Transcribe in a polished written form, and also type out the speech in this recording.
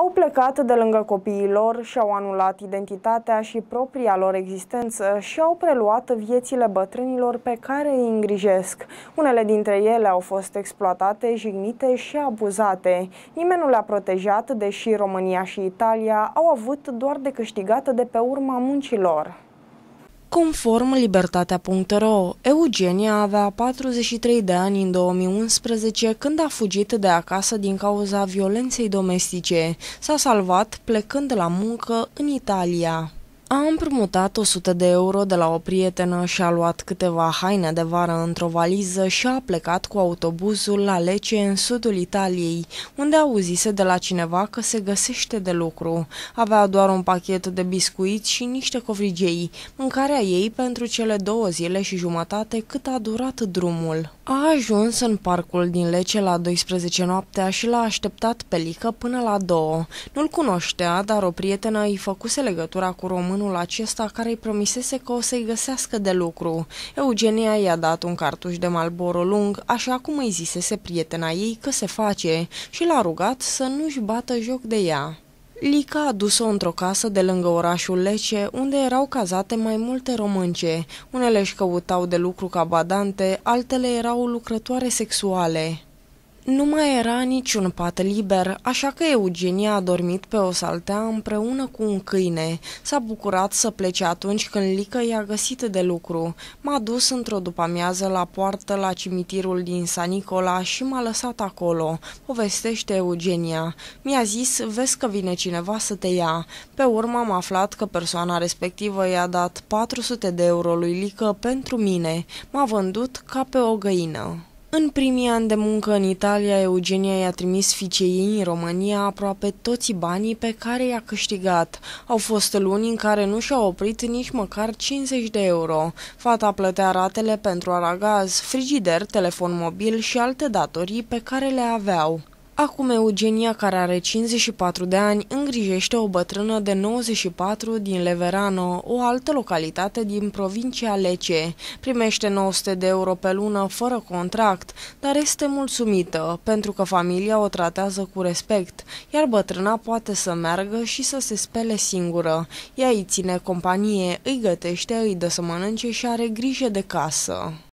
Au plecat de lângă copiii lor, și-au anulat identitatea și propria lor existență și au preluat viețile bătrânilor pe care îi îngrijesc. Unele dintre ele au fost exploatate, jignite și abuzate. Nimeni nu le-a protejat, deși România și Italia au avut doar de câștigat de pe urma muncilor. Conform Libertatea.ro, Eugenia avea 43 de ani în 2011 când a fugit de acasă din cauza violenței domestice. S-a salvat plecând la muncă în Italia. A împrumutat 100 de euro de la o prietenă și a luat câteva haine de vară într-o valiză și a plecat cu autobuzul la Lecce, în sudul Italiei, unde auzise de la cineva că se găsește de lucru. Avea doar un pachet de biscuiți și niște covrigei, mâncarea ei pentru cele 2 zile și jumătate cât a durat drumul. A ajuns în parcul din Lecce la 12 noaptea și l-a așteptat pe Lică până la 2. Nu-l cunoștea, dar o prietenă îi făcuse legătura cu românul acesta care îi promisese că o să-i găsească de lucru. Eugenia i-a dat un cartuș de Marlboro lung, așa cum îi zisese prietena ei că se face, și l-a rugat să nu-și bată joc de ea. Lica a dus-o într-o casă de lângă orașul Lecce, unde erau cazate mai multe românce. Unele își căutau de lucru ca badante, altele erau lucrătoare sexuale. Nu mai era niciun pat liber, așa că Eugenia a dormit pe o saltea împreună cu un câine. S-a bucurat să plece atunci când Lică i-a găsit de lucru. M-a dus într-o după-amiază la poartă la cimitirul din San Nicola și m-a lăsat acolo, povestește Eugenia. Mi-a zis, vezi că vine cineva să te ia. Pe urmă am aflat că persoana respectivă i-a dat 400 de euro lui Lică pentru mine. M-a vândut ca pe o găină. În primii ani de muncă în Italia, Eugenia i-a trimis fiicei ei în România aproape toți banii pe care i-a câștigat. Au fost luni în care nu și-a oprit nici măcar 50 de euro. Fata plătea ratele pentru aragaz, frigider, telefon mobil și alte datorii pe care le aveau. Acum Eugenia, care are 54 de ani, îngrijește o bătrână de 94 din Leverano, o altă localitate din provincia Lecce. Primește 900 de euro pe lună fără contract, dar este mulțumită, pentru că familia o tratează cu respect, iar bătrâna poate să meargă și să se spele singură. Ea îi ține companie, îi gătește, îi dă să mănânce și are grijă de casă.